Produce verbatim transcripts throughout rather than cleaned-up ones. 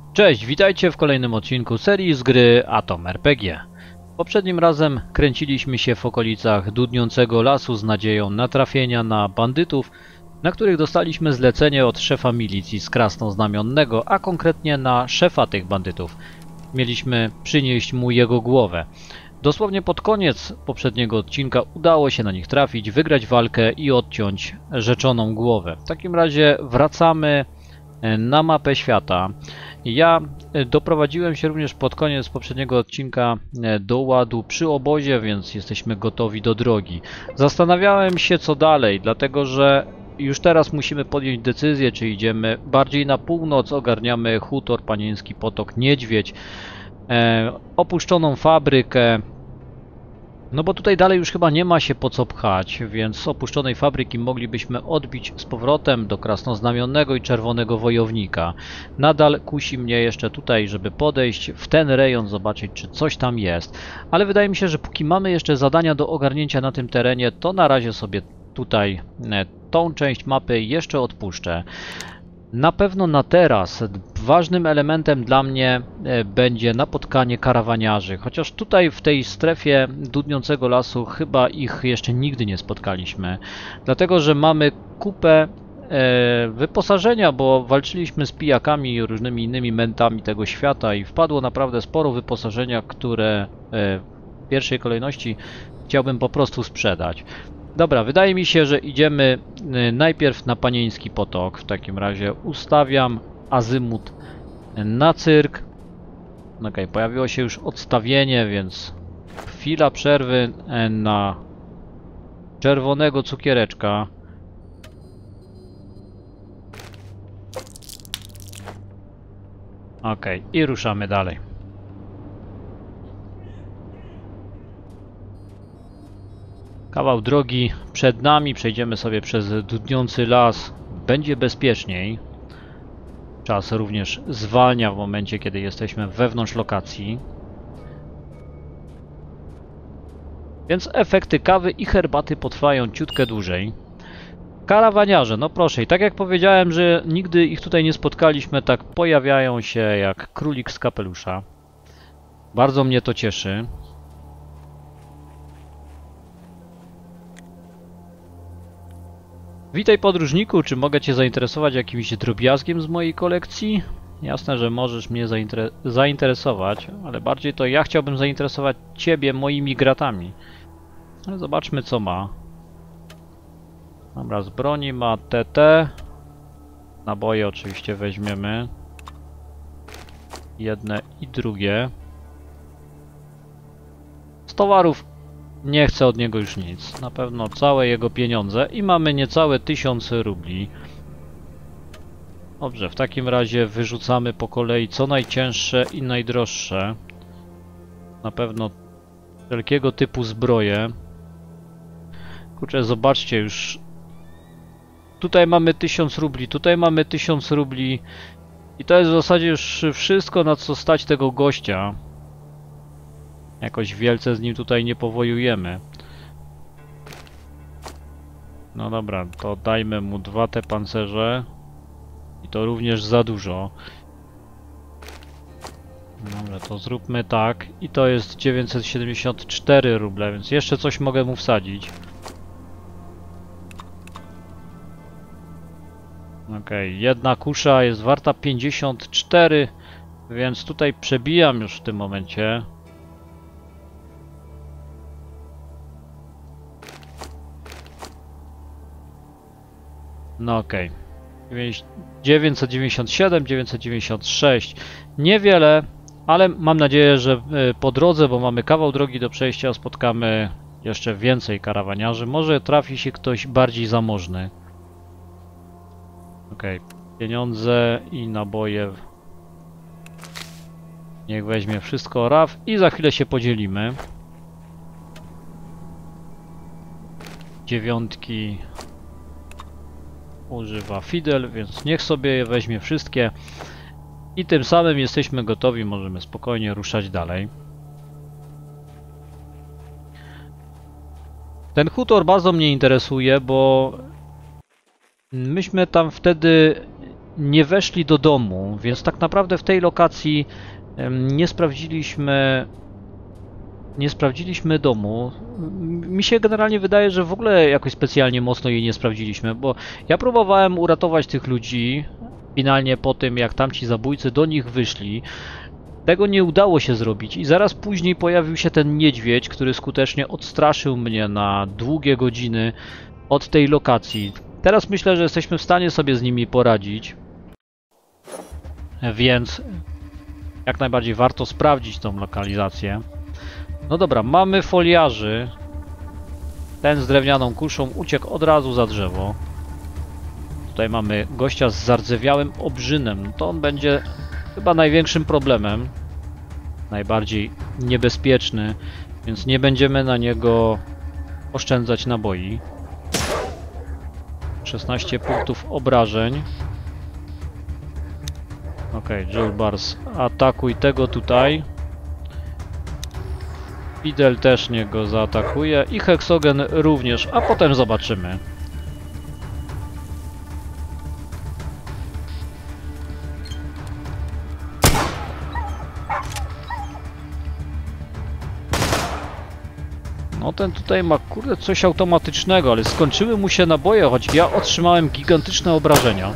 Cześć, witajcie w kolejnym odcinku serii z gry Atom R P G. Poprzednim razem kręciliśmy się w okolicach dudniącego lasu z nadzieją natrafienia na bandytów, na których dostaliśmy zlecenie od szefa milicji z Krasnoznamionnego, a konkretnie na szefa tych bandytów. Mieliśmy przynieść mu jego głowę. Dosłownie pod koniec poprzedniego odcinka udało się na nich trafić, wygrać walkę i odciąć rzeczoną głowę. W takim razie wracamy na mapę świata. Ja doprowadziłem się również pod koniec poprzedniego odcinka do ładu przy obozie, więc jesteśmy gotowi do drogi. Zastanawiałem się co dalej, dlatego że już teraz musimy podjąć decyzję, czy idziemy bardziej na północ, ogarniamy Hutor, Panieński Potok, Niedźwiedź, e, opuszczoną fabrykę. No bo tutaj dalej już chyba nie ma się po co pchać, więc z opuszczonej fabryki moglibyśmy odbić z powrotem do Krasnoznamionnego i Czerwonego Wojownika. Nadal kusi mnie jeszcze tutaj, żeby podejść w ten rejon, zobaczyć czy coś tam jest. Ale wydaje mi się, że póki mamy jeszcze zadania do ogarnięcia na tym terenie, to na razie sobie tutaj tą część mapy jeszcze odpuszczę. Na pewno na teraz ważnym elementem dla mnie będzie napotkanie karawaniarzy, chociaż tutaj w tej strefie dudniącego lasu chyba ich jeszcze nigdy nie spotkaliśmy, dlatego że mamy kupę wyposażenia, bo walczyliśmy z pijakami i różnymi innymi mentami tego świata i wpadło naprawdę sporo wyposażenia, które w pierwszej kolejności chciałbym po prostu sprzedać. Dobra, wydaje mi się, że idziemy najpierw na Panieński Potok. W takim razie ustawiam azymut na cyrk. Ok, pojawiło się już odstawienie, więc chwila przerwy na czerwonego cukiereczka. Ok, i ruszamy dalej. Kawał drogi przed nami, przejdziemy sobie przez dudniący las, będzie bezpieczniej. Czas również zwalnia w momencie, kiedy jesteśmy wewnątrz lokacji. Więc efekty kawy i herbaty potrwają ciutkę dłużej. Karawaniarze, no proszę, i tak jak powiedziałem, że nigdy ich tutaj nie spotkaliśmy, tak pojawiają się jak królik z kapelusza. Bardzo mnie to cieszy. Witaj podróżniku, czy mogę Cię zainteresować jakimś drobiazgiem z mojej kolekcji? Jasne, że możesz mnie zainter zainteresować, ale bardziej to ja chciałbym zainteresować Ciebie moimi gratami. Ale zobaczmy co ma. Dobra, z broni ma T T. Naboje oczywiście weźmiemy. Jedne i drugie. Z towarów nie chcę od niego już nic. Na pewno całe jego pieniądze i mamy niecałe tysiąc rubli. Dobrze, w takim razie wyrzucamy po kolei co najcięższe i najdroższe. Na pewno wszelkiego typu zbroje. Kurczę, zobaczcie już. Tutaj mamy tysiąc rubli, tutaj mamy tysiąc rubli. I to jest w zasadzie już wszystko, na co stać tego gościa. Jakoś wielce z nim tutaj nie powojujemy. No dobra, to dajmy mu dwa te pancerze. I to również za dużo. Dobra, to zróbmy tak. I to jest dziewięćset siedemdziesiąt cztery ruble, więc jeszcze coś mogę mu wsadzić. Ok, jedna kusza jest warta pięćdziesiąt cztery, więc tutaj przebijam już w tym momencie. No okej. Okay. dziewięćset dziewięćdziesiąt siedem, dziewięćset dziewięćdziesiąt sześć. Niewiele, ale mam nadzieję, że po drodze, bo mamy kawał drogi do przejścia, spotkamy jeszcze więcej karawaniarzy. Może trafi się ktoś bardziej zamożny. Okej. Okay. Pieniądze i naboje. Niech weźmie wszystko Raf i za chwilę się podzielimy. Dziewiątki używa Fidel, więc niech sobie je weźmie wszystkie i tym samym jesteśmy gotowi, możemy spokojnie ruszać dalej. Ten Hutor bardzo mnie interesuje, bo myśmy tam wtedy nie weszli do domu, więc tak naprawdę w tej lokacji em, nie sprawdziliśmy nie sprawdziliśmy domu. Mi się generalnie wydaje, że w ogóle jakoś specjalnie mocno jej nie sprawdziliśmy, bo ja próbowałem uratować tych ludzi finalnie po tym, jak tamci zabójcy do nich wyszli. Tego nie udało się zrobić i zaraz później pojawił się ten niedźwiedź, który skutecznie odstraszył mnie na długie godziny od tej lokacji. Teraz myślę, że jesteśmy w stanie sobie z nimi poradzić, więc jak najbardziej warto sprawdzić tą lokalizację. No dobra, mamy foliarzy. Ten z drewnianą kuszą uciekł od razu za drzewo. Tutaj mamy gościa z zardzewiałym obrzynem. To on będzie chyba największym problemem. Najbardziej niebezpieczny, więc nie będziemy na niego oszczędzać naboi. szesnaście punktów obrażeń. Ok, Julbars, atakuj tego tutaj. Fidel też nie go zaatakuje i Heksogen również, a potem zobaczymy. No ten tutaj ma kurde coś automatycznego, ale skończyły mu się naboje, choć ja otrzymałem gigantyczne obrażenia.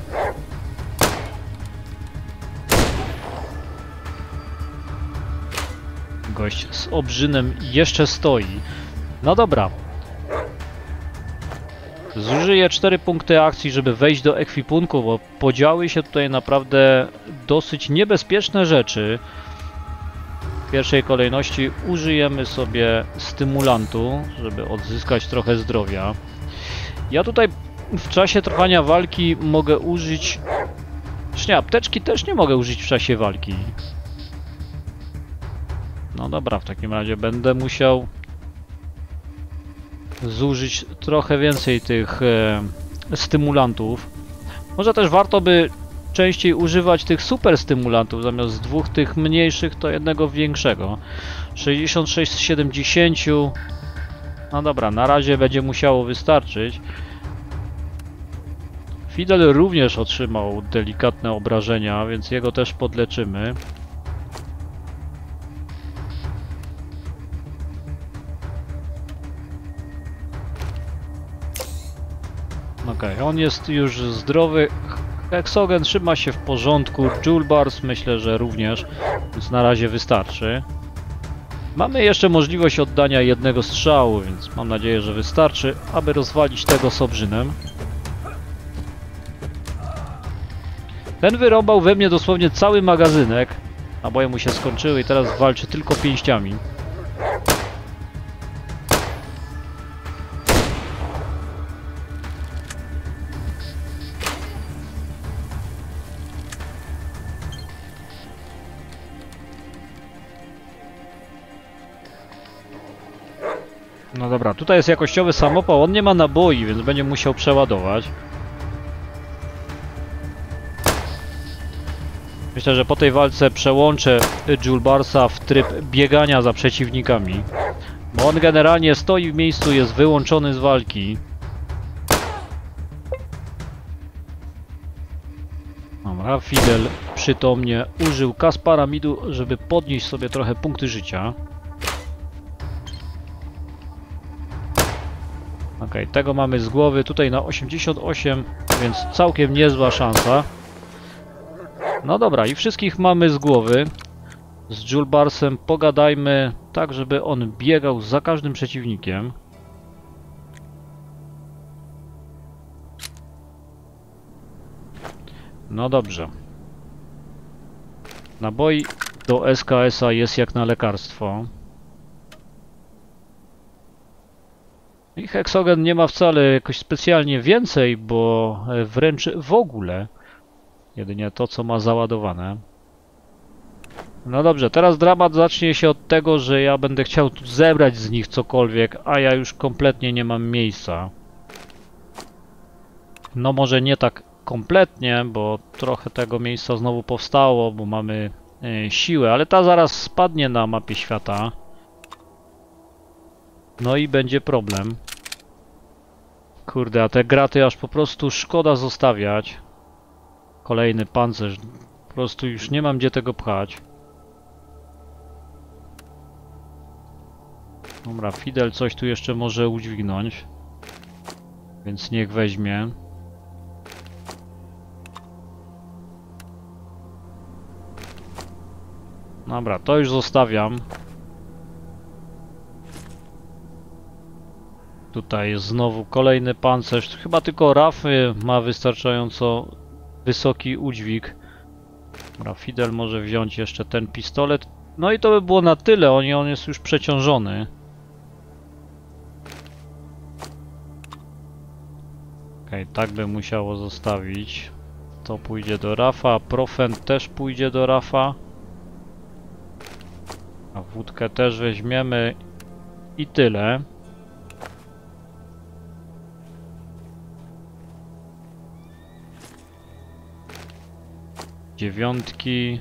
Gość z obrzynem jeszcze stoi. No dobra. Zużyję cztery punkty akcji, żeby wejść do ekwipunku, bo podziały się tutaj naprawdę dosyć niebezpieczne rzeczy. W pierwszej kolejności użyjemy sobie stymulantu, żeby odzyskać trochę zdrowia. Ja tutaj w czasie trwania walki mogę użyć... Nie, apteczki też nie mogę użyć w czasie walki. No dobra, w takim razie będę musiał zużyć trochę więcej tych e, stymulantów. Może też warto by częściej używać tych super stymulantów, zamiast dwóch tych mniejszych to jednego większego. sześćdziesiąt sześć z siedemdziesięciu. No dobra, na razie będzie musiało wystarczyć. Fidel również otrzymał delikatne obrażenia, więc jego też podleczymy. Okej, okay, on jest już zdrowy. Heksogen trzyma się w porządku. Julbars myślę, że również, więc na razie wystarczy. Mamy jeszcze możliwość oddania jednego strzału, więc mam nadzieję, że wystarczy, aby rozwalić tego z obrzynem. Ten wyrąbał we mnie dosłownie cały magazynek. Naboje mu się skończyły i teraz walczy tylko pięściami. No dobra, tutaj jest jakościowy samopał, on nie ma naboi, więc będzie musiał przeładować. Myślę, że po tej walce przełączę Julbarsa w tryb biegania za przeciwnikami. Bo on generalnie stoi w miejscu, jest wyłączony z walki. Dobra, Fidel przytomnie użył Kasparamidu, żeby podnieść sobie trochę punkty życia. Ok, tego mamy z głowy tutaj na osiemdziesiąt osiem, więc całkiem niezła szansa. No dobra, i wszystkich mamy z głowy. Z Julbarsem pogadajmy tak, żeby on biegał za każdym przeciwnikiem. No dobrze. Naboi do S K S-a jest jak na lekarstwo. I Heksogen nie ma wcale jakoś specjalnie więcej, bo wręcz w ogóle. Jedynie to, co ma załadowane. No dobrze, teraz dramat zacznie się od tego, że ja będę chciał tu zebrać z nich cokolwiek, a ja już kompletnie nie mam miejsca. No może nie tak kompletnie, bo trochę tego miejsca znowu powstało, bo mamy e, siłę, ale ta zaraz spadnie na mapie świata. No i będzie problem. Kurde, a te graty aż po prostu szkoda zostawiać. Kolejny pancerz. Po prostu już nie mam gdzie tego pchać. Dobra, Fidel coś tu jeszcze może udźwignąć. Więc niech weźmie. Dobra, to już zostawiam. Tutaj jest znowu kolejny pancerz. Chyba tylko Rafy ma wystarczająco wysoki udźwig. Dobra, Fidel może wziąć jeszcze ten pistolet. No i to by było na tyle. On, on jest już przeciążony. Okej, okay, tak by musiało zostawić. To pójdzie do Rafa. Profen też pójdzie do Rafa. A wódkę też weźmiemy. I tyle. Dziewiątki.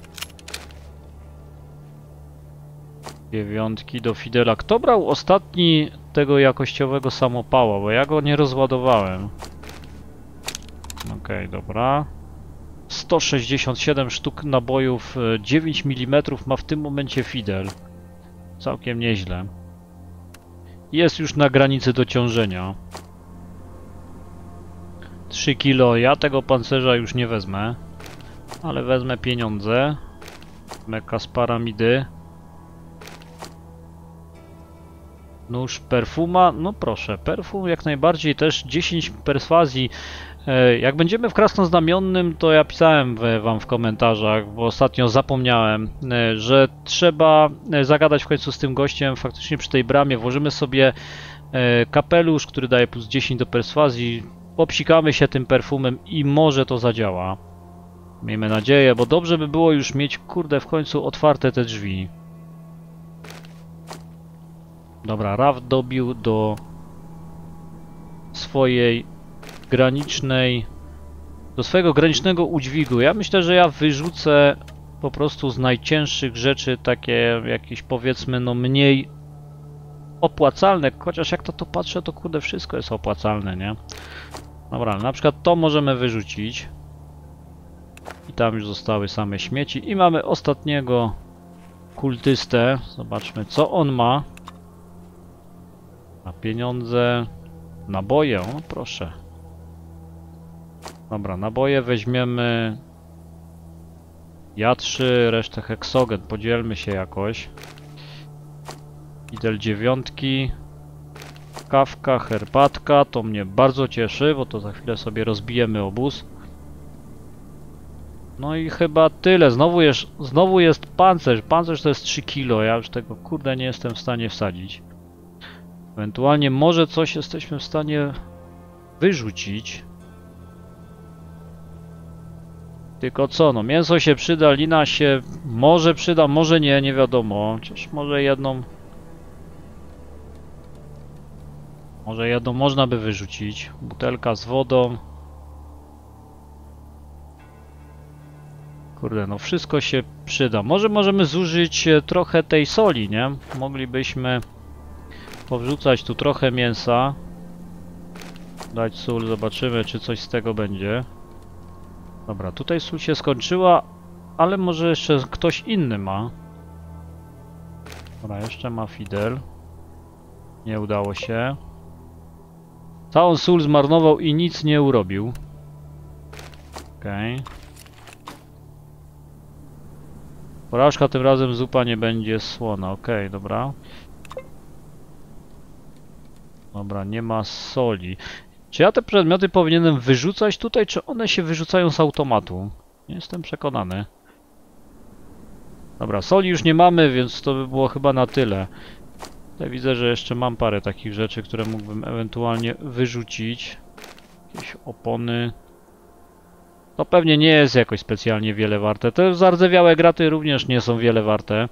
Dziewiątki do Fidela. Kto brał ostatni tego jakościowego samopała? Bo ja go nie rozładowałem. Okej, okay, dobra. sto sześćdziesiąt siedem sztuk nabojów, dziewięć milimetrów ma w tym momencie Fidel. Całkiem nieźle. Jest już na granicy dociążenia. trzy kilo. Ja tego pancerza już nie wezmę. Ale wezmę pieniądze. Wezmę kasparamidy. Nóż perfuma. No proszę, perfum jak najbardziej. Też dziesięć perswazji. Jak będziemy w Krasnoznamiennym, to ja pisałem wam w komentarzach, bo ostatnio zapomniałem, że trzeba zagadać w końcu z tym gościem. Faktycznie przy tej bramie włożymy sobie kapelusz, który daje plus dziesięć do perswazji. Popsikamy się tym perfumem i może to zadziała. Miejmy nadzieję, bo dobrze by było już mieć, kurde, w końcu otwarte te drzwi. Dobra, Raf dobił do swojej granicznej, do swojego granicznego udźwigu. Ja myślę, że ja wyrzucę po prostu z najcięższych rzeczy takie jakieś, powiedzmy, no mniej opłacalne, chociaż jak to to patrzę, to kurde wszystko jest opłacalne, nie? Dobra, na przykład to możemy wyrzucić i tam już zostały same śmieci i mamy ostatniego kultystę. Zobaczmy, co on ma. Na pieniądze, naboje, o proszę. Dobra, naboje weźmiemy. Ja trzy, resztę heksogen, podzielmy się jakoś. Fidel dziewiątki. Kawka, herbatka, to mnie bardzo cieszy, bo to za chwilę sobie rozbijemy obóz. No i chyba tyle. Znowu jest, znowu jest pancerz. Pancerz to jest trzy kilo. Ja już tego kurde nie jestem w stanie wsadzić. Ewentualnie może coś jesteśmy w stanie wyrzucić. Tylko co, no mięso się przyda, lina się może przyda, może nie, nie wiadomo. Chociaż może jedną... Może jedną można by wyrzucić. Butelka z wodą. Kurde, no wszystko się przyda. Może możemy zużyć trochę tej soli, nie? Moglibyśmy powrzucać tu trochę mięsa. Dać sól, zobaczymy, czy coś z tego będzie. Dobra, tutaj sól się skończyła, ale może jeszcze ktoś inny ma. Dobra, jeszcze ma Fidel. Nie udało się. Całą sól zmarnował i nic nie urobił. Okej. Okay. Porażka, tym razem zupa nie będzie słona. Okej, okay, dobra. Dobra, nie ma soli. Czy ja te przedmioty powinienem wyrzucać tutaj, czy one się wyrzucają z automatu? Nie jestem przekonany. Dobra, soli już nie mamy, więc to by było chyba na tyle. Tutaj widzę, że jeszcze mam parę takich rzeczy, które mógłbym ewentualnie wyrzucić. Jakieś opony. To pewnie nie jest jakoś specjalnie wiele warte. Te zardzewiałe graty również nie są wiele warte.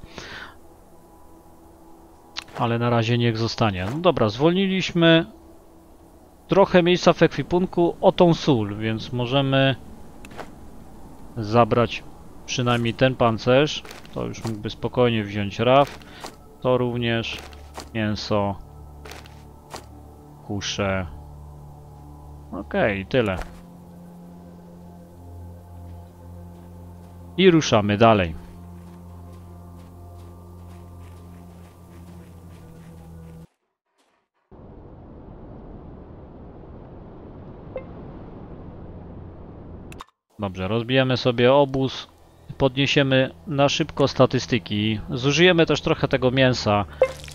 Ale na razie niech zostanie. No dobra, zwolniliśmy trochę miejsca w ekwipunku o tą sól, więc możemy zabrać przynajmniej ten pancerz. To już mógłby spokojnie wziąć Raf. To również mięso, kusze. Okej, okay, tyle. i ruszamy dalej. Dobrze, rozbijemy sobie obóz, podniesiemy na szybko statystyki, zużyjemy też trochę tego mięsa,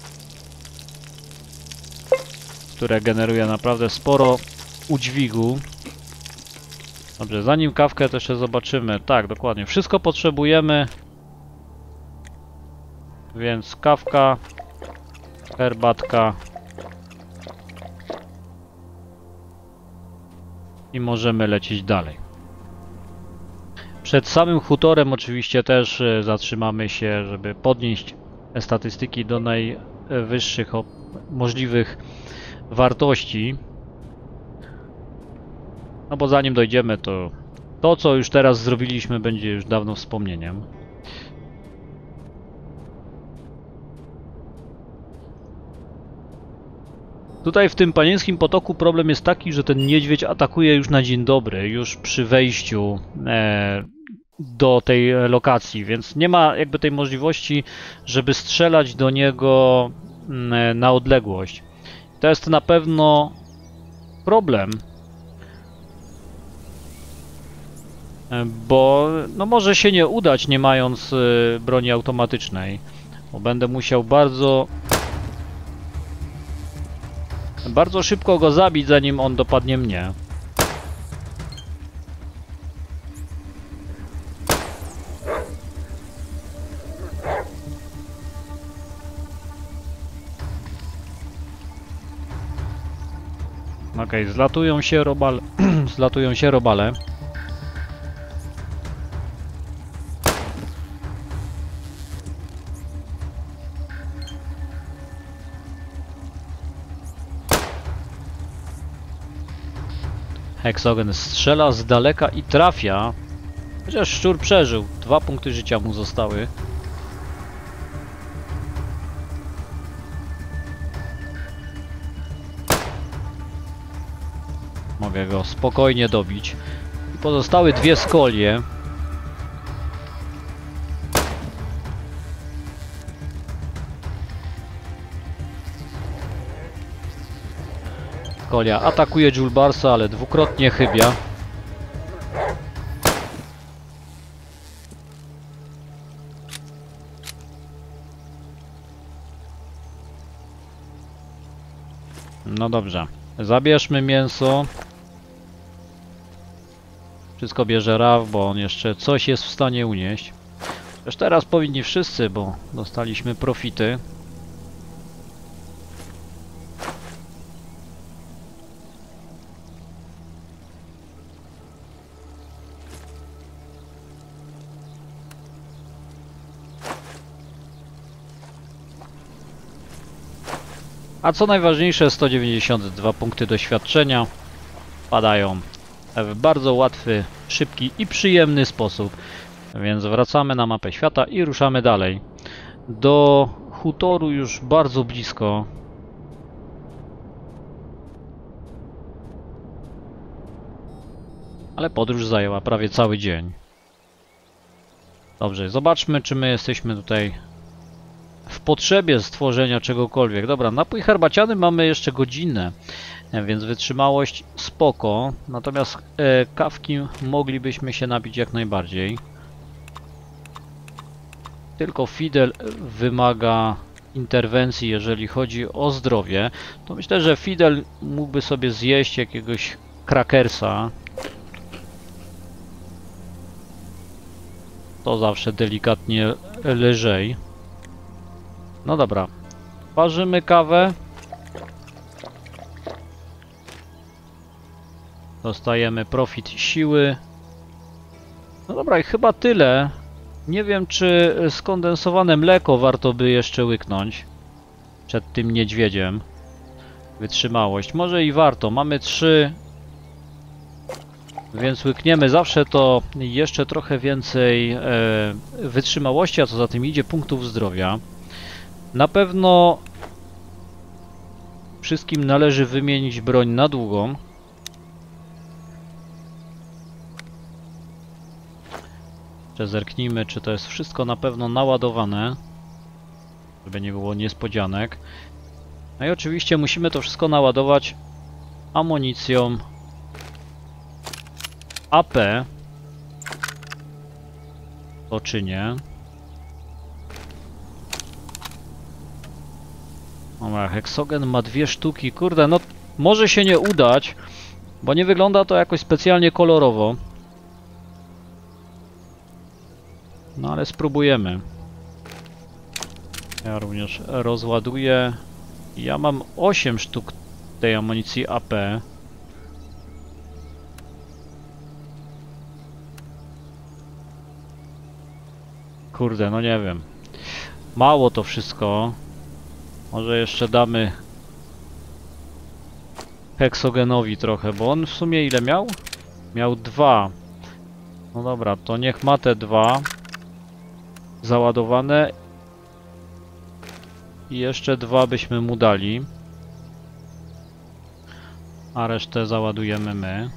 które generuje naprawdę sporo udźwigu. Dobrze, zanim kawkę to jeszcze zobaczymy. Tak, dokładnie, wszystko potrzebujemy, więc kawka, herbatka i możemy lecieć dalej. Przed samym hutorem oczywiście też zatrzymamy się, żeby podnieść statystyki do najwyższych możliwych wartości. No bo zanim dojdziemy, to to, co już teraz zrobiliśmy, będzie już dawno wspomnieniem. Tutaj w tym Panieńskim Potoku problem jest taki, że ten niedźwiedź atakuje już na dzień dobry, już przy wejściu e, do tej lokacji, więc nie ma jakby tej możliwości, żeby strzelać do niego e, na odległość. To jest na pewno problem, e, bo no może się nie udać, nie mając e, broni automatycznej, bo będę musiał bardzo Bardzo szybko go zabić, zanim on dopadnie mnie. Okej, okay, zlatują się robale. zlatują się robale. Heksogen strzela z daleka i trafia. Chociaż szczur przeżył. Dwa punkty życia mu zostały. Mogę go spokojnie dobić. I pozostały dwie skolie. Kolia atakuje Julbarsa, ale dwukrotnie chybia. No dobrze, zabierzmy mięso. Wszystko bierze Raf, bo on jeszcze coś jest w stanie unieść. Też teraz powinni wszyscy, bo dostaliśmy profity. A co najważniejsze, sto dziewięćdziesiąt dwa punkty doświadczenia padają w bardzo łatwy, szybki i przyjemny sposób. Więc wracamy na mapę świata i ruszamy dalej. Do hutoru już bardzo blisko. Ale podróż zajęła prawie cały dzień. Dobrze, zobaczmy, czy my jesteśmy tutaj w potrzebie stworzenia czegokolwiek. Dobra, napój herbaciany mamy jeszcze godzinę, więc wytrzymałość spoko. Natomiast e, kawki moglibyśmy się napić jak najbardziej. Tylko Fidel wymaga interwencji, jeżeli chodzi o zdrowie. To myślę, że Fidel mógłby sobie zjeść jakiegoś krakersa. To zawsze delikatnie lżej. No dobra, parzymy kawę. Dostajemy profit siły. No dobra, i chyba tyle. Nie wiem, czy skondensowane mleko warto by jeszcze łyknąć przed tym niedźwiedziem. Wytrzymałość. Może i warto. Mamy trzy. Więc łykniemy zawsze to jeszcze trochę więcej e, wytrzymałości, a co za tym idzie punktów zdrowia. Na pewno wszystkim należy wymienić broń na długą. Jeszcze zerknijmy, czy to jest wszystko na pewno naładowane, żeby nie było niespodzianek. No i oczywiście musimy to wszystko naładować amunicją A P. To czy nie? Dobra, heksogen ma dwie sztuki. Kurde, no może się nie udać, bo nie wygląda to jakoś specjalnie kolorowo. No ale spróbujemy. Ja również rozładuję. Ja mam osiem sztuk tej amunicji A P. Kurde, no nie wiem. Mało to wszystko. Może jeszcze damy heksogenowi trochę, bo on w sumie ile miał? Miał dwa. No dobra, to niech ma te dwa załadowane. I jeszcze dwa byśmy mu dali. A resztę załadujemy my.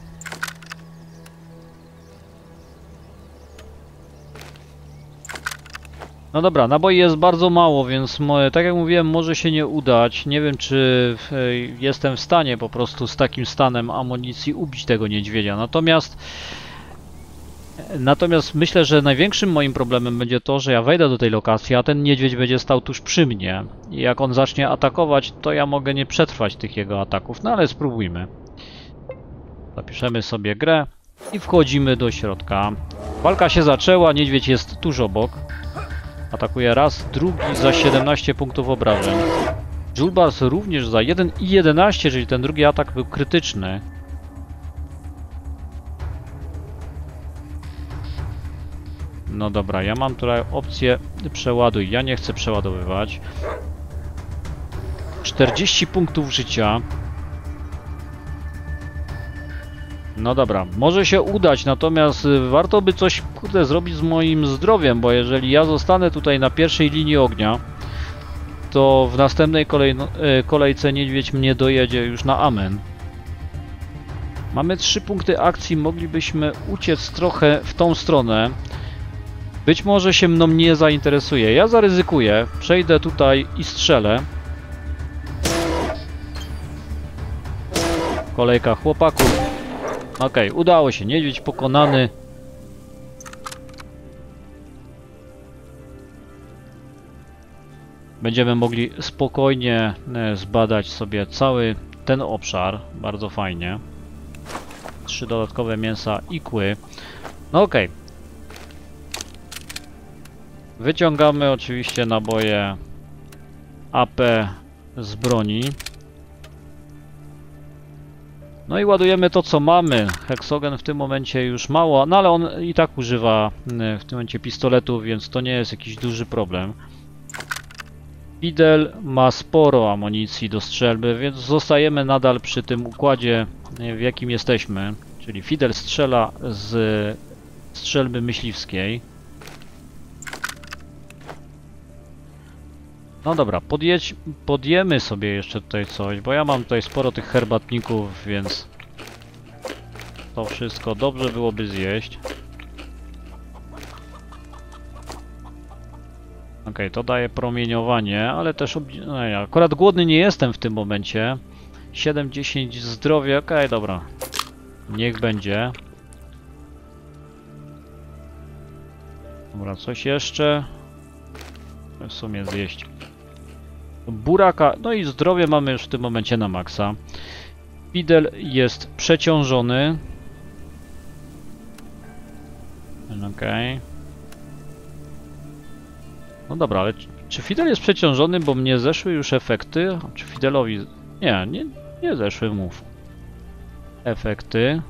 No dobra, naboi jest bardzo mało, więc moje, tak jak mówiłem, może się nie udać. Nie wiem, czy jestem w stanie po prostu z takim stanem amunicji ubić tego niedźwiedzia. Natomiast Natomiast myślę, że największym moim problemem będzie to, że ja wejdę do tej lokacji, a ten niedźwiedź będzie stał tuż przy mnie. I jak on zacznie atakować, to ja mogę nie przetrwać tych jego ataków. No ale spróbujmy. Zapiszemy sobie grę i wchodzimy do środka. Walka się zaczęła, niedźwiedź jest tuż obok. Atakuje raz, drugi za siedemnaście punktów obrażeń. Julbars również za jeden i jedenaście, czyli ten drugi atak był krytyczny. No dobra, ja mam tutaj opcję przeładuj. Ja nie chcę przeładowywać. czterdzieści punktów życia. No dobra, może się udać, natomiast warto by coś, kurde, zrobić z moim zdrowiem, bo jeżeli ja zostanę tutaj na pierwszej linii ognia, to w następnej kolej, kolejce niedźwiedź mnie dojedzie już na amen. Mamy trzy punkty akcji, moglibyśmy uciec trochę w tą stronę. Być może się mną nie zainteresuje. Ja zaryzykuję, przejdę tutaj i strzelę. Kolejka chłopaków. Okej, okay, udało się. Niedźwiedź pokonany. Będziemy mogli spokojnie zbadać sobie cały ten obszar. Bardzo fajnie. Trzy dodatkowe mięsa i kły. No okej. Okay. Wyciągamy oczywiście naboje A P z broni. No i ładujemy to, co mamy. Heksogen w tym momencie już mało, no ale on i tak używa w tym momencie pistoletów, więc to nie jest jakiś duży problem. Fidel ma sporo amunicji do strzelby, więc zostajemy nadal przy tym układzie, w jakim jesteśmy. Czyli Fidel strzela z strzelby myśliwskiej. No dobra, podjedź, podjemy sobie jeszcze tutaj coś, bo ja mam tutaj sporo tych herbatników, więc to wszystko dobrze byłoby zjeść. Ok, to daje promieniowanie, ale też... No ja akurat głodny nie jestem w tym momencie. siedem dziesięć zdrowia, ok, dobra. Niech będzie. Dobra, coś jeszcze? W sumie zjeść. Buraka, no i zdrowie mamy już w tym momencie na maksa. Fidel jest przeciążony. Okej. Okay. No dobra, ale czy Fidel jest przeciążony, bo mnie zeszły już efekty? Czy Fidelowi... Nie, nie, nie zeszły, mów. Efekty.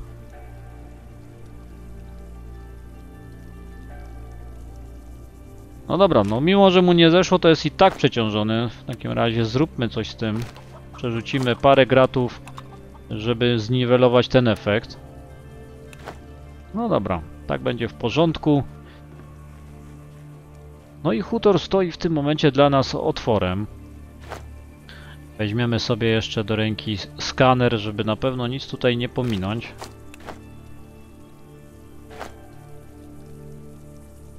No dobra, no mimo, że mu nie zeszło, to jest i tak przeciążony. W takim razie zróbmy coś z tym. Przerzucimy parę gratów, żeby zniwelować ten efekt. No dobra, tak będzie w porządku. No i Hutor stoi w tym momencie dla nas otworem. Weźmiemy sobie jeszcze do ręki skaner, żeby na pewno nic tutaj nie pominąć.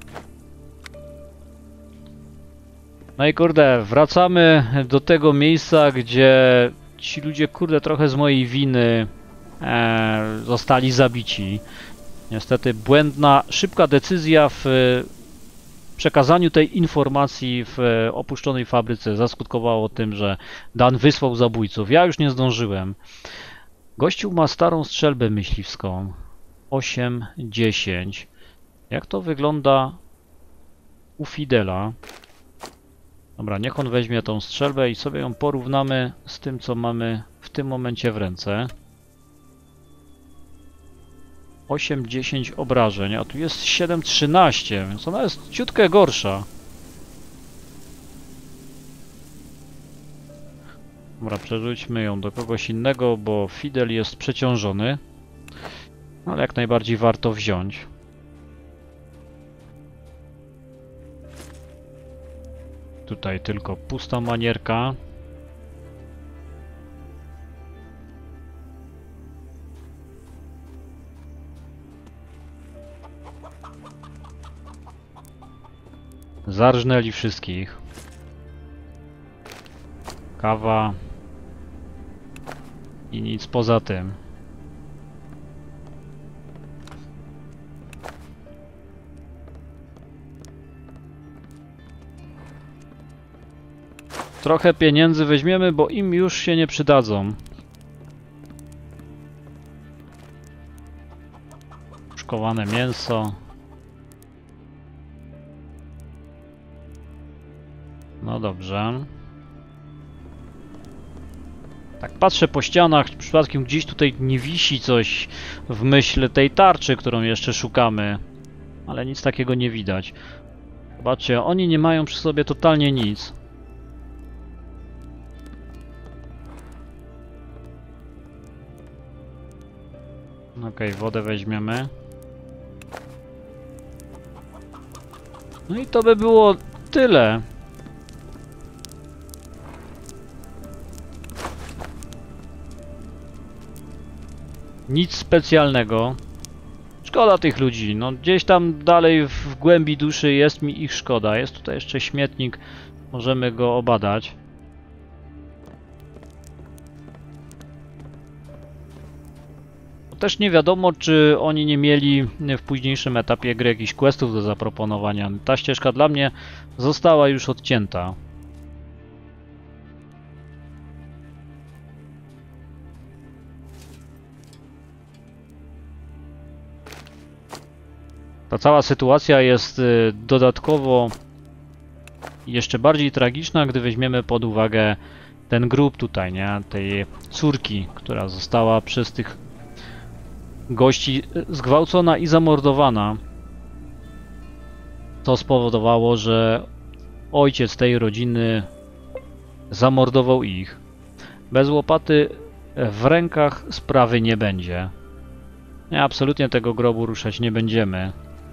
No i kurde, wracamy do tego miejsca, gdzie ci ludzie, kurde, trochę z mojej winy e, zostali zabici. Niestety błędna, szybka decyzja w przekazaniu tej informacji w opuszczonej fabryce zaskutkowało tym, że Dan wysłał zabójców. Ja już nie zdążyłem. Gościu ma starą strzelbę myśliwską. osiem dziesięć. Jak to wygląda u Fidela? Dobra, niech on weźmie tą strzelbę i sobie ją porównamy z tym, co mamy w tym momencie w ręce. osiem dziesięć obrażeń, a tu jest siedem trzynaście, więc ona jest ciutkę gorsza. Dobra, przerzućmy ją do kogoś innego, bo Fidel jest przeciążony. Ale jak najbardziej warto wziąć. Tutaj tylko pusta manierka. Zarżnęli wszystkich. Kawa. I nic poza tym. Trochę pieniędzy weźmiemy, bo im już się nie przydadzą. Szkowane mięso. No dobrze. Tak patrzę po ścianach, przypadkiem gdzieś tutaj nie wisi coś w myśl tej tarczy, którą jeszcze szukamy. Ale nic takiego nie widać. Zobaczcie, oni nie mają przy sobie totalnie nic. Okej, wodę weźmiemy. No i to by było tyle. Nic specjalnego. Szkoda tych ludzi. No gdzieś tam dalej w głębi duszy jest mi ich szkoda. Jest tutaj jeszcze śmietnik. Możemy go obadać. Też nie wiadomo, czy oni nie mieli w późniejszym etapie gry jakichś questów do zaproponowania. Ta ścieżka dla mnie została już odcięta. Ta cała sytuacja jest dodatkowo jeszcze bardziej tragiczna, gdy weźmiemy pod uwagę ten grób tutaj, nie? Tej córki, która została przez tych gości zgwałcona i zamordowana. To spowodowało, że ojciec tej rodziny zamordował ich. Bez łopaty w rękach sprawy nie będzie. Nie, absolutnie tego grobu ruszać nie będziemy.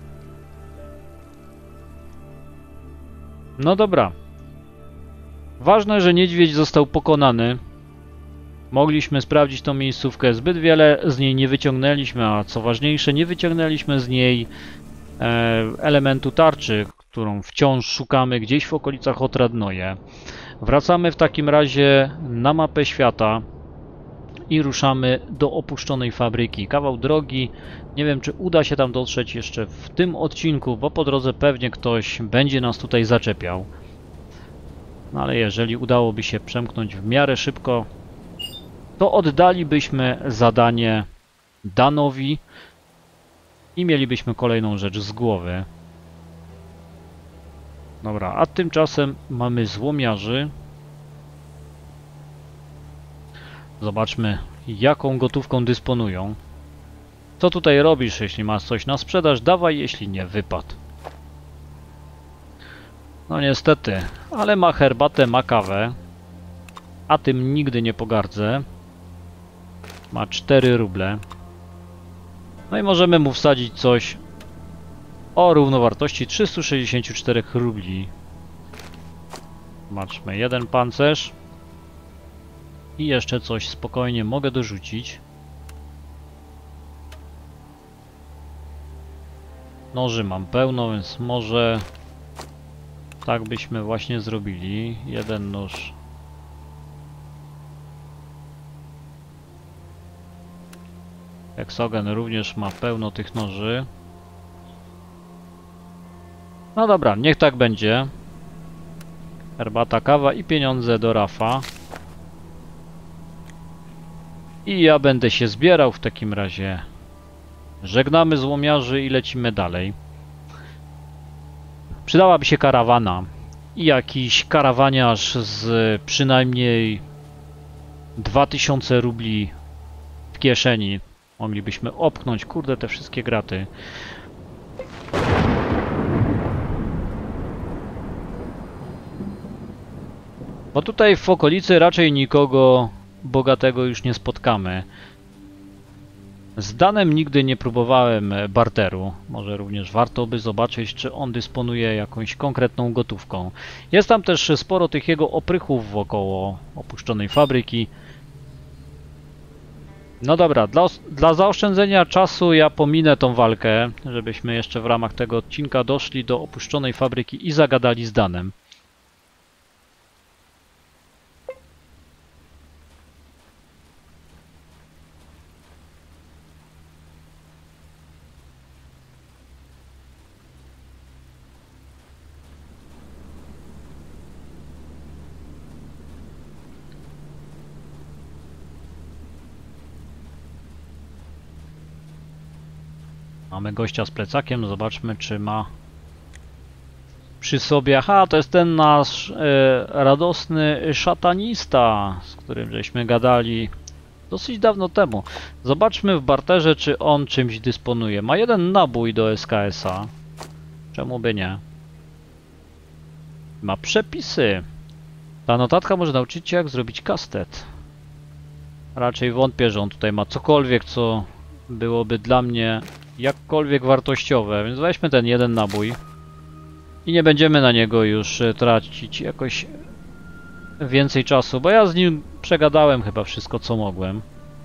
No dobra. Ważne, że niedźwiedź został pokonany. Mogliśmy sprawdzić tą miejscówkę, zbyt wiele z niej nie wyciągnęliśmy, a co ważniejsze, nie wyciągnęliśmy z niej e, elementu tarczy, którą wciąż szukamy gdzieś w okolicach Otradnoje. Wracamy w takim razie na mapę świata i ruszamy do opuszczonej fabryki. Kawał drogi, nie wiem, czy uda się tam dotrzeć jeszcze w tym odcinku, bo po drodze pewnie ktoś będzie nas tutaj zaczepiał. No ale jeżeli udałoby się przemknąć w miarę szybko, to oddalibyśmy zadanie Danowi i mielibyśmy kolejną rzecz z głowy. Dobra, a tymczasem mamy złomiarzy. Zobaczmy, jaką gotówką dysponują. Co tutaj robisz, jeśli masz coś na sprzedaż? Dawaj, jeśli nie, wypad. No niestety, ale ma herbatę, ma kawę. A tym nigdy nie pogardzę. Ma cztery ruble. No i możemy mu wsadzić coś o równowartości trzystu sześćdziesięciu czterech rubli. Zobaczmy, jeden pancerz. I jeszcze coś spokojnie mogę dorzucić. Noży mam pełno, więc może Tak byśmy właśnie zrobili. Jeden nóż. Heksogen również ma pełno tych noży. No dobra, niech tak będzie. Herbata, kawa i pieniądze do Rafa. I ja będę się zbierał w takim razie. Żegnamy złomiarzy i lecimy dalej. Przydałaby się karawana. I jakiś karawaniarz z przynajmniej dwa tysiące rubli w kieszeni. Moglibyśmy opchnąć, kurde, te wszystkie graty. Bo tutaj w okolicy raczej nikogo bogatego już nie spotkamy. Z Danem nigdy nie próbowałem barteru. Może również warto by zobaczyć, czy on dysponuje jakąś konkretną gotówką. Jest tam też sporo tych jego oprychów wokoło opuszczonej fabryki. No dobra, dla, dla zaoszczędzenia czasu ja pominę tą walkę, żebyśmy jeszcze w ramach tego odcinka doszli do opuszczonej fabryki i zagadali z Danem. Mamy gościa z plecakiem, zobaczmy, czy ma przy sobie... Aha, to jest ten nasz e, radosny szatanista, z którym żeśmy gadali dosyć dawno temu. Zobaczmy w barterze, czy on czymś dysponuje. Ma jeden nabój do S K S-a. Czemu by nie? Ma przepisy. Ta notatka może nauczyć cię, jak zrobić kastet. Raczej wątpię, że on tutaj ma cokolwiek, co byłoby dla mnie jakkolwiek wartościowe, więc weźmy ten jeden nabój i nie będziemy na niego już tracić jakoś więcej czasu, bo ja z nim przegadałem chyba wszystko, co mogłem.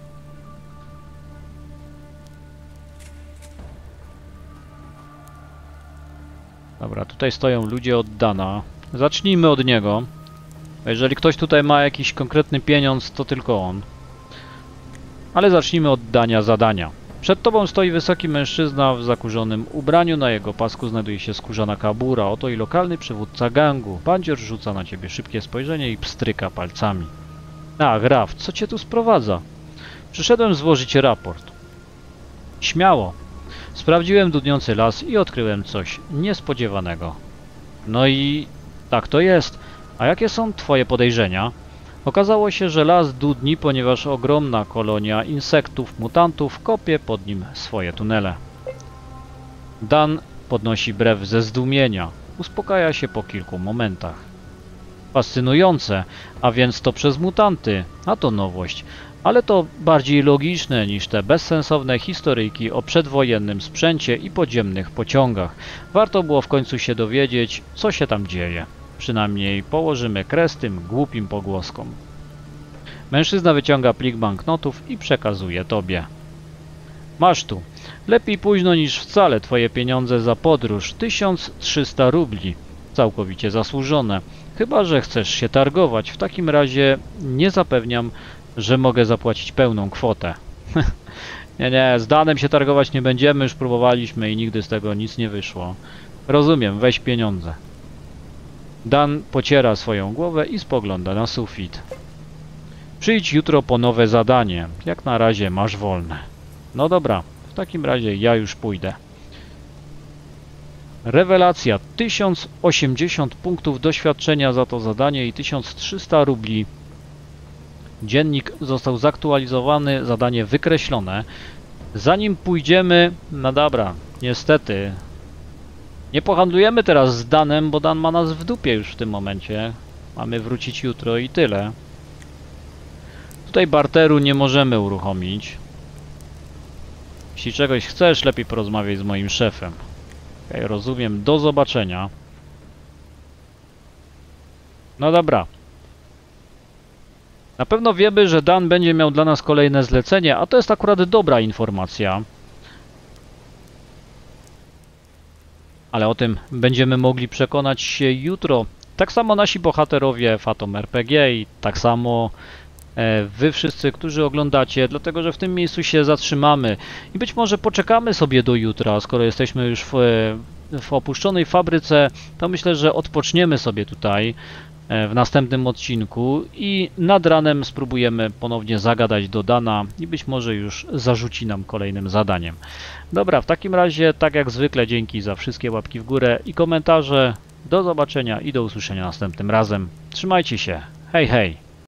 Dobra, tutaj stoją ludzie od Dana. Zacznijmy od niego. Jeżeli ktoś tutaj ma jakiś konkretny pieniądz, to tylko on. Ale zacznijmy od dania zadania. Przed tobą stoi wysoki mężczyzna w zakurzonym ubraniu. Na jego pasku znajduje się skórzana kabura. Oto i lokalny przywódca gangu. Bandzior rzuca na ciebie szybkie spojrzenie i pstryka palcami. A, Graf, co cię tu sprowadza? Przyszedłem złożyć raport. Śmiało. Sprawdziłem dudniący las i odkryłem coś niespodziewanego. No i tak to jest. A jakie są twoje podejrzenia? Okazało się, że las dudni, ponieważ ogromna kolonia insektów, mutantów kopie pod nim swoje tunele. Dan podnosi brew ze zdumienia. Uspokaja się po kilku momentach. Fascynujące, a więc to przez mutanty, a to nowość. Ale to bardziej logiczne niż te bezsensowne historyjki o przedwojennym sprzęcie i podziemnych pociągach. Warto było w końcu się dowiedzieć, co się tam dzieje. Przynajmniej położymy kres tym głupim pogłoskom. Mężczyzna wyciąga plik banknotów i przekazuje tobie. Masz tu. Lepiej późno niż wcale, twoje pieniądze za podróż. tysiąc trzysta rubli. Całkowicie zasłużone. Chyba że chcesz się targować. W takim razie nie zapewniam, że mogę zapłacić pełną kwotę. nie, nie, z Danem się targować nie będziemy. Już próbowaliśmy i nigdy z tego nic nie wyszło. Rozumiem, weź pieniądze. Dan pociera swoją głowę i spogląda na sufit. Przyjdź jutro po nowe zadanie. Jak na razie masz wolne. No dobra, w takim razie ja już pójdę. Rewelacja. tysiąc osiemdziesiąt punktów doświadczenia za to zadanie i tysiąc trzysta rubli. Dziennik został zaktualizowany, zadanie wykreślone. Zanim pójdziemy... No dobra, niestety... Nie pohandlujemy teraz z Danem, bo Dan ma nas w dupie już w tym momencie. Mamy wrócić jutro i tyle. Tutaj barteru nie możemy uruchomić. Jeśli czegoś chcesz, lepiej porozmawiaj z moim szefem. Okay, rozumiem, do zobaczenia. No dobra. Na pewno wiemy, że Dan będzie miał dla nas kolejne zlecenie, a to jest akurat dobra informacja. ale o tym będziemy mogli przekonać się jutro. Tak samo nasi bohaterowie w Atom R P G i tak samo wy wszyscy, którzy oglądacie, dlatego że w tym miejscu się zatrzymamy i być może poczekamy sobie do jutra, skoro jesteśmy już w, w opuszczonej fabryce, to myślę, że odpoczniemy sobie tutaj w następnym odcinku i nad ranem spróbujemy ponownie zagadać do Dana i być może już zarzuci nam kolejnym zadaniem. Dobra, w takim razie, tak jak zwykle, dzięki za wszystkie łapki w górę i komentarze. Do zobaczenia i do usłyszenia następnym razem. Trzymajcie się. Hej, hej!